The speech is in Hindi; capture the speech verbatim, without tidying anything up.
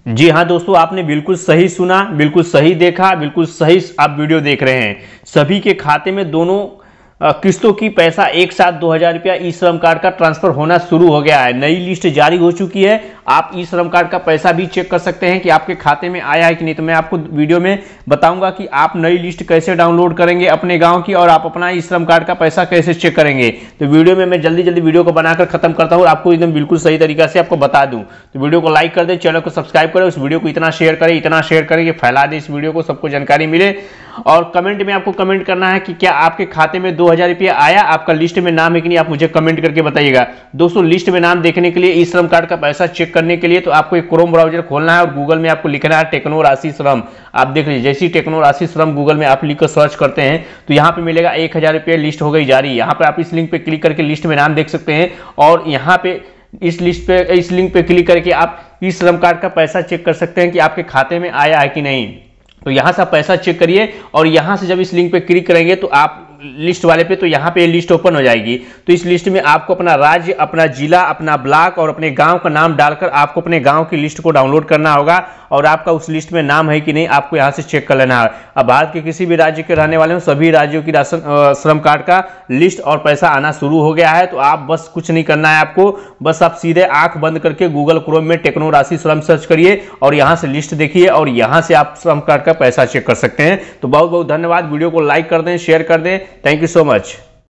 जी हाँ दोस्तों, आपने बिल्कुल सही सुना, बिल्कुल सही देखा, बिल्कुल सही आप वीडियो देख रहे हैं। सभी के खाते में दोनों अ, किस्तों की पैसा एक साथ दो हज़ार रुपया ई श्रम कार्ड का ट्रांसफर होना शुरू हो गया है। नई लिस्ट जारी हो चुकी है। आप ई श्रम कार्ड का पैसा भी चेक कर सकते हैं कि आपके खाते में आया है कि नहीं। तो मैं आपको वीडियो में बताऊंगा कि आप नई लिस्ट कैसे डाउनलोड करेंगे अपने गांव की, और आप अपना ई श्रम कार्ड का पैसा कैसे चेक करेंगे। तो वीडियो में मैं जल्दी जल्दी वीडियो को बनाकर खत्म करता हूँ, आपको एकदम बिल्कुल सही तरीका से आपको बता दूं। तो वीडियो को लाइक कर दें, चैनल को सब्सक्राइब करें, उस वीडियो को इतना शेयर करें, इतना शेयर करें कि फैला दें इस वीडियो को, सबको जानकारी मिले। और कमेंट में आपको कमेंट करना है कि क्या आपके खाते में दो हज़ार रुपया आया, आपका लिस्ट में नाम है कि नहीं, आप मुझे कमेंट करके बताइएगा। दोस्तों, लिस्ट में नाम देखने के लिए, ई श्रम कार्ड का पैसा चेक करने के लिए तो आपको एक क्रोम ब्राउजर खोलना है और गूगल में आपको लिखना है टेक्नो राशि श्रम। आप देख लीजिए, जैसे ही टेक्नो राशि श्रम गूगल में आप लिखकर सर्च करते हैं तो यहाँ पे मिलेगा एक हजार रुपये लिस्ट हो गई जारी। यहाँ पे आप इस लिंक पे क्लिक करके लिस्ट में नाम देख सकते हैं, और यहाँ पे इस लिस्ट पे इस लिंक पे क्लिक करके आप ई श्रम कार्ड का पैसा चेक कर सकते हैं कि आपके खाते में आया है कि नहीं। तो यहां से आप पैसा चेक करिए, और यहां से जब इस लिंक पे क्लिक करेंगे तो आप लिस्ट वाले पे, तो यहाँ पे लिस्ट ओपन हो जाएगी। तो इस लिस्ट में आपको अपना राज्य, अपना जिला, अपना ब्लॉक और अपने गांव का नाम डालकर आपको अपने गांव की लिस्ट को डाउनलोड करना होगा, और आपका उस लिस्ट में नाम है कि नहीं आपको यहाँ से चेक कर लेना है। अब भारत के किसी भी राज्य के रहने वाले हो, सभी राज्यों की राशन श्रम कार्ड का लिस्ट और पैसा आना शुरू हो गया है। तो आप बस कुछ नहीं करना है आपको, बस आप सीधे आंख बंद करके गूगल क्रोम में टेक्नो राशि श्रम सर्च करिए और यहाँ से लिस्ट देखिए, और यहाँ से आप श्रम कार्ड का पैसा चेक कर सकते हैं। तो बहुत बहुत धन्यवाद। वीडियो को लाइक कर दें, शेयर कर दें। Thank you so much.